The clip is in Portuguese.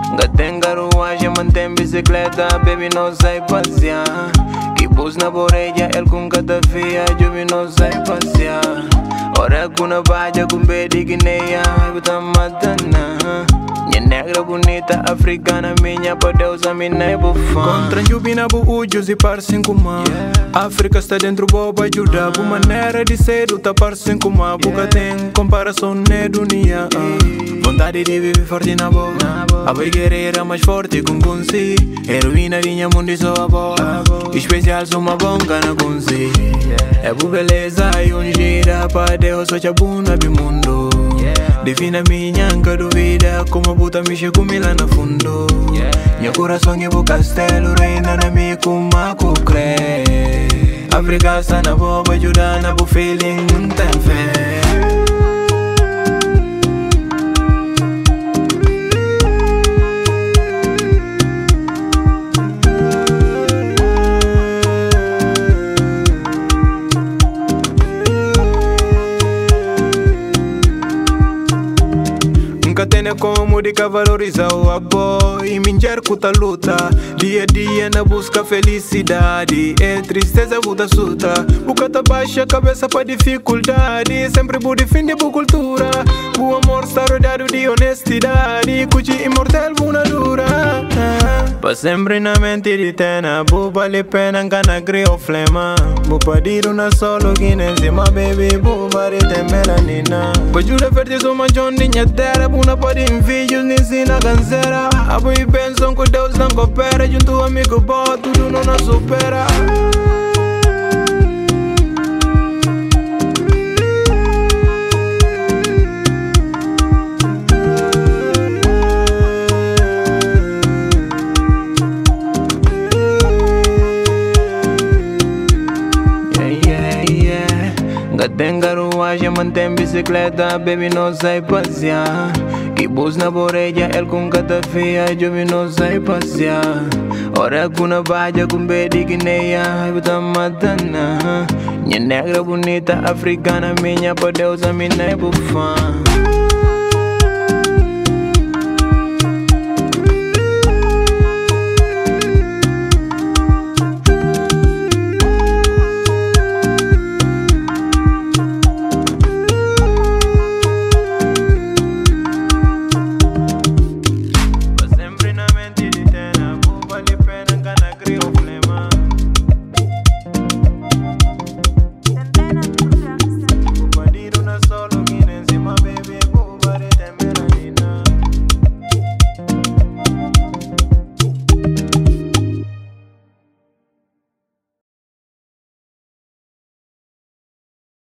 Nga tem carruagem, mantém bicicleta, baby não sai passear. Que bus na boreja, ele com cada fia, Jubi não sai passear. Ora com na baja, com bedi guineia, eu tá matando. Minha negra bonita, africana, minha pra Deus, a minha é bufã. Contra Jubi na buujos e par 5 ma. África está dentro, boba ajuda. Por maneira de ser, tá par 5 ma. Boca tem comparação, né, dunia. Vontade de viver forte na boa. A boa guerreira mais forte com consi. Heroína de minha mundo e só a boa. Especial, sou uma bonga na consi. É por beleza e gira para Deus, só te abunda do mundo. Defina minha anca duvida, como puta mexe comigo lá no fundo. Meu coração é o castelo, reina na minha cuma crê. África está na boa, ajuda na boa feeling, não tem fé. Nunca tenha como de valorizar o apoio e minjar cuta luta. Dia a dia na busca felicidade. É tristeza, buta suta. Boca tá baixa, cabeça pra dificuldade. Sempre bu defende bu cultura. Bu amor está rodeado de honestidade. Cuti imortal, bu na dura. Pa sempre na mente de tena. Bu vale pena, cana crio flema. Bu padir una solo guinness. Ma baby, bu vari tem melanina. Pa jura verde, sou uma John de terra. Una pode em vídeos, nem ensina canseira. A boa e pensam que Deus não coopera. Junto amigo bom, tudo não nos supera. Nga tem carruagem, mantém bicicleta, baby não sai passear. Que bus na boreja, ele com cada fia, Jubi não sai passear. Ora com na baja, com bedi guineia, eu tá matando. Minha negra bonita, africana, minha pra Deus, a minha é bufã.